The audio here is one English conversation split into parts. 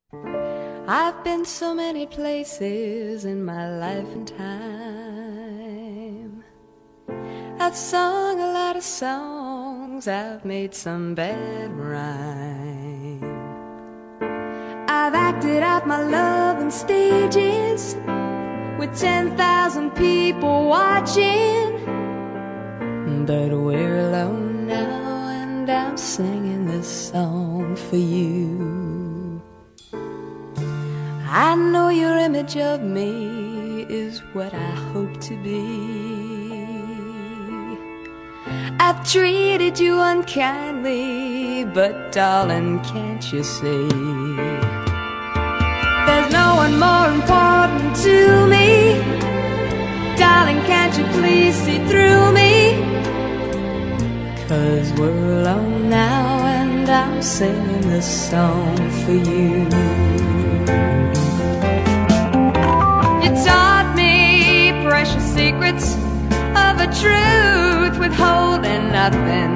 I've been so many places in my life and time. I've sung a lot of songs, I've made some bad rhyme. I've acted out my love on stages with 10,000 people watching. But we're alone now and I'm singing this song for you. I know your image of me is what I hope to be. I've treated you unkindly, but darling, can't you see? There's no one more important to me. Darling, can't you please see through me? 'Cause we're alone now and I'm singing this song for you. You taught me precious secrets of a truth withholding nothing.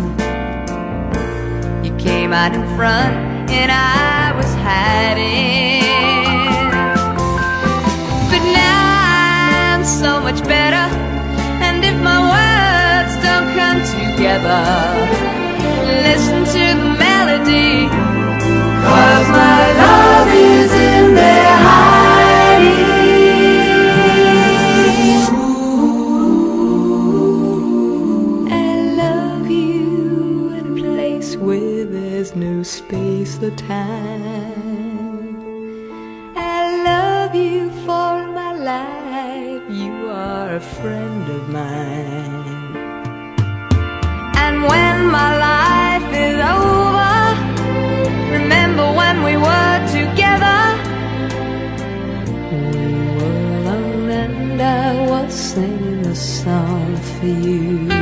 You came out in front and I was hiding. But now I'm so much better, and if my words don't come together, listen to the melody, 'cause my love is in there hiding. I love you in a place where there's no space or time. I love you for my life, you are a friend of mine. And when my life is over, remember when we were together. We were alone and I was singing a song for you.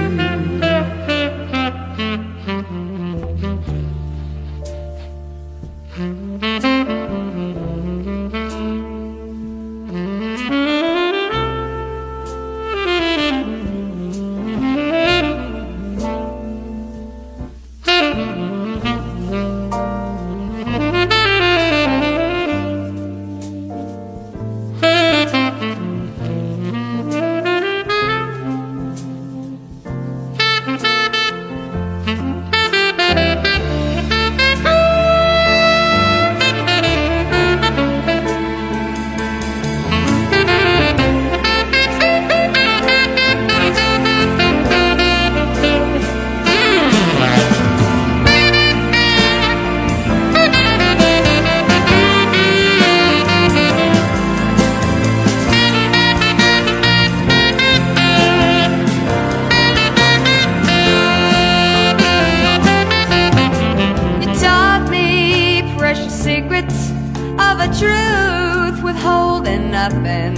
Of a truth withholding nothing.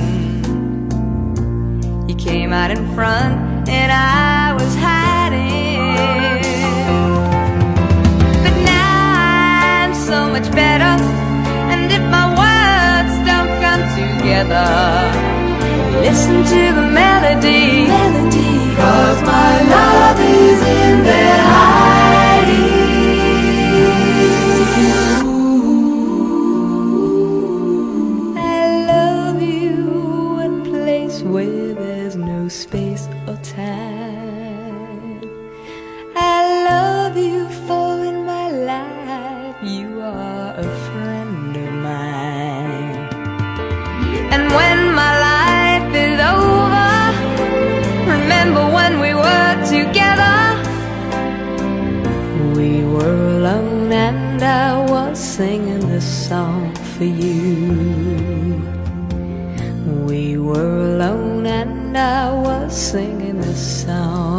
You came out in front and I was hiding. But now I'm so much better, and if my words don't come together, listen to the melody, 'cause my love is in there hiding. Where there's no space or time. I love you, for in my life you are a friend of mine. And when my life is over, remember when we were together. We were alone and I was singing this song for you. We were alone and I was singing this song